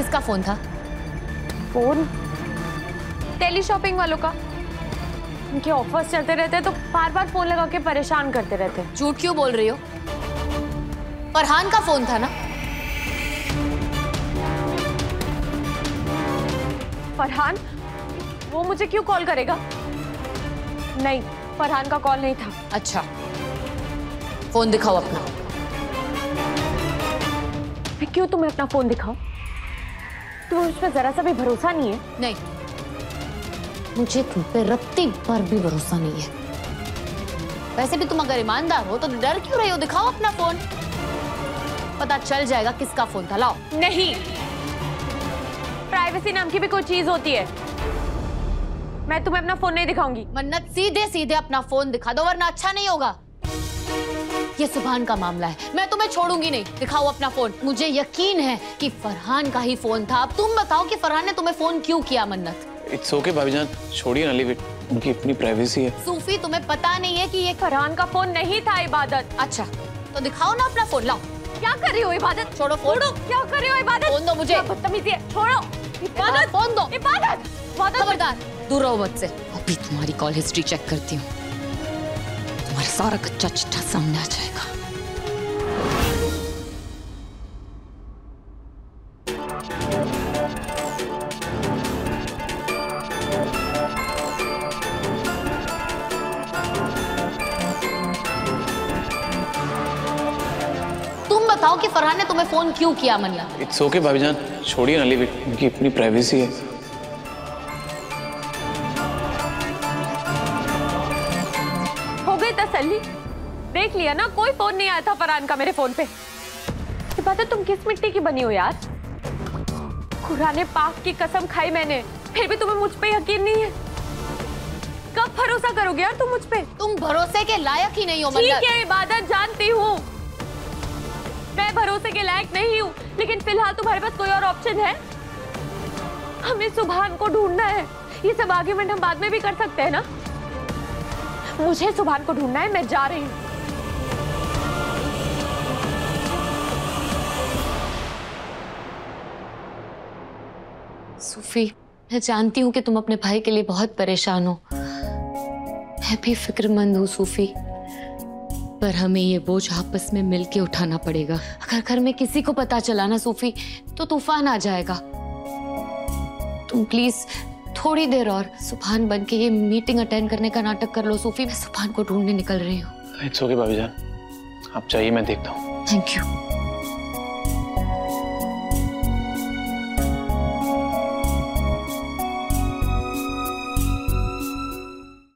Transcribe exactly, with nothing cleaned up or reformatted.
किसका फोन था? Phone tele shopping वालों का। उनके ऑफर्स चलते रहते हैं तो बार बार फोन लगा के परेशान करते रहते हैं। झूठ क्यों बोल रही हो? फरहान का फोन था ना? फरहान? वो मुझे क्यों कॉल करेगा? नहीं, फरहान का कॉल नहीं था। अच्छा, फोन दिखाओ अपना। मैं क्यों तुम्हें अपना फोन दिखाऊं? तुम्हें उस पर जरा सा भी भरोसा नहीं है? नहीं, मुझे तुम पे रत्ती भर भी भरोसा नहीं है। वैसे भी तुम अगर ईमानदार हो तो डर क्यों रहे हो? दिखाओ अपना फोन, पता चल जाएगा किसका फोन था। लाओ। नहीं, प्राइवेसी नाम की भी कोई चीज होती है। मैं तुम्हें अपना फोन नहीं दिखाऊंगी। मन्नत, सीधे सीधे अपना फोन दिखा दो वरना अच्छा नहीं होगा। ये सुभान का मामला है, मैं तुम्हें छोड़ूंगी नहीं। दिखाओ अपना फोन। मुझे यकीन है कि फरहान का ही फोन था। अब तुम बताओ कि फरहान ने तुम्हें फोन क्यों किया? मन्नत, इट्स ओके भाभीजान, छोड़िए ना, लीव इट, उनकी अपनी प्राइवेसी है। सूफी, तुम्हें पता नहीं है कि ये फरहान का फोन नहीं था इबादत। अच्छा, तो दिखाओ ना अपना फोन। लाओ। क्या कर रही हो इबादत? छोड़ो फोन। छोड़ो। क्या कर रही हो इबादत? फोन दो मुझे। बदतमीजी है। छोड़ो इबादत। फोन दो। इबादत, खबरदार, दूर रहो मुझसे। अभी तुम्हारी कॉल हिस्ट्री चेक करती हूँ, तुम्हारा सारा कच्चा चिट्ठा सामने आ जाएगा। तुम बताओ कि फरहान ने तुम्हें फोन क्यों किया? मन्नत, इट्स ओके भाभीजान, छोड़िए ना, लीव इट, उनकी अपनी प्राइवेसी है। हो गई तसल्ली? देख लिया ना, कोई फोन नहीं आया था फरहान का मेरे फोन पे। ये बात है, तुम किस मिट्टी की बनी हो यार? खुराने पाक की कसम खाई मैंने, फिर भी तुम्हें मुझ पे यकीन नहीं है। कब भरोसा करोगे यार तुम मुझ पे? तुम भरोसे के लायक ही नहीं हो मन्नत। ठीक है इबादत, जानती हूँ मैं भरोसे के लायक नहीं हूँ, लेकिन फिलहाल तुम्हारे पास कोई और ऑप्शन है? हमें सुभान को ढूंढना है। ये सब आर्ग्यूमेंट हम बाद में भी कर सकते हैं ना? मुझे सुभान को ढूंढना है, मैं जा रही हूँ। सूफी, मैं जानती हूँ कि तुम अपने भाई के लिए बहुत परेशान हो। मैं भी फिक्रमंद हूँ सूफी, पर हमें ये बोझ आपस में मिलके उठाना पड़ेगा। अगर घर में किसी को पता चला ना सूफी, तो तूफान आ जाएगा। तुम प्लीज थोड़ी देर और सुभान बन के ये मीटिंग अटेंड करने का नाटक कर लो सूफी। मैं सुभान को ढूंढने निकल रही हूँ। इट्स ओके भाभीजान, आप चाहिए, मैं देखता हूँ। Thank you.